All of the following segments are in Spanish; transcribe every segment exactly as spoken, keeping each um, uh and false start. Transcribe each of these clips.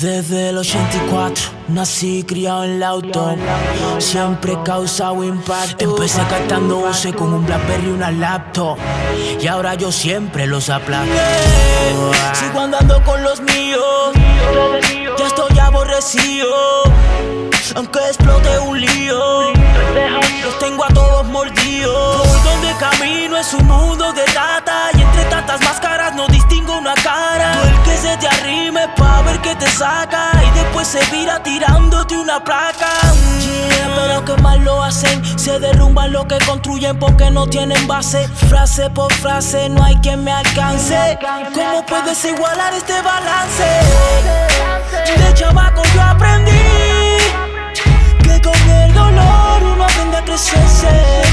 Desde el ochenta y cuatro nací criado en el auto, siempre he causado impacto. Empecé cantando voces con un Blackberry y una laptop, y ahora yo siempre los aplasto. Sigo andando con los míos, ya estoy aborrecido, aunque explote un lío, los tengo a todos mordidos. Por donde camino es un mundo de rata, y entre tantas máscaras no distingo una cara. Tú el que se te arrime pa' ver que te saca, y después se vira tirándote una placa. Yeah, pero que mal lo hacen, se derrumban lo que construyen porque no tienen base. Frase por frase no hay quien me alcance. ¿Cómo puedes igualar este balance? De chamaco yo aprendí que con el dolor uno aprende a crecerse.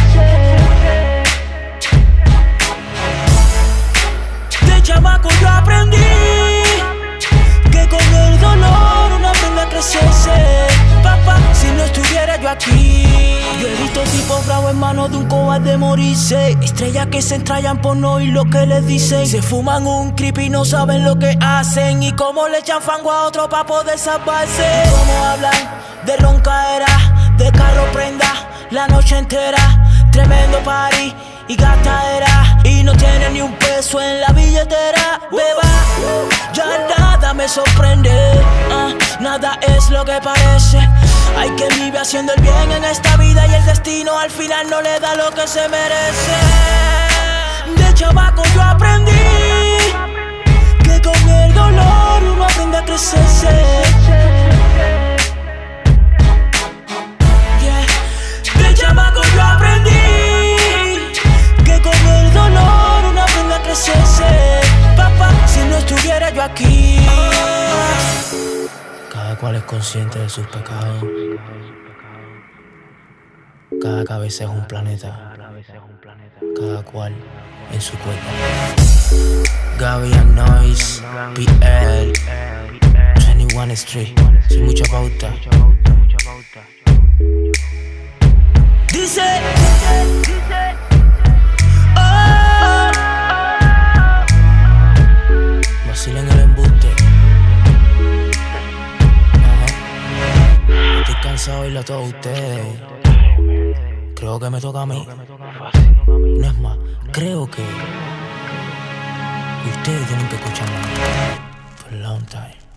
De chamaco yo aprendí que con el dolor uno aprende a crecerse. Papá, si no estuviera yo aquí, yo he visto tipos bravos en manos de un cobarde morirse. Estrellas que se entrañan por no oír lo que les dicen. Se fuman un creep y no saben lo que hacen, y cómo le echan fango a otro pa' poder salvarse. Y cómo hablan de roncaera, de carro prenda la noche entera. Tremendo party y gastadera, y no tiene ni un peso en la billetera. Beba, ya nada me sorprende, uh, nada es lo que parece. Hay quien vive haciendo el bien en esta vida, y el destino al final no le da lo que se merece. De chamaco yo aprendí que con el dolor uno aprende a crecerse. Yeah. De chamaco yo aprendí que con el dolor uno aprende a crecerse. Papá, si no estuviera yo aquí. Cada cual es consciente de sus pecados. Cada cabeza es un planeta, cada cual en su cuerpo. Gaby and Noise, P L, veintiuno Street, sin mucha pauta. Dice, oh, vacilen el embuste. Estoy cansado de oírlo a todos ustedes. Creo que me toca a mí. No es más, creo que ustedes tienen que escucharme for a long time.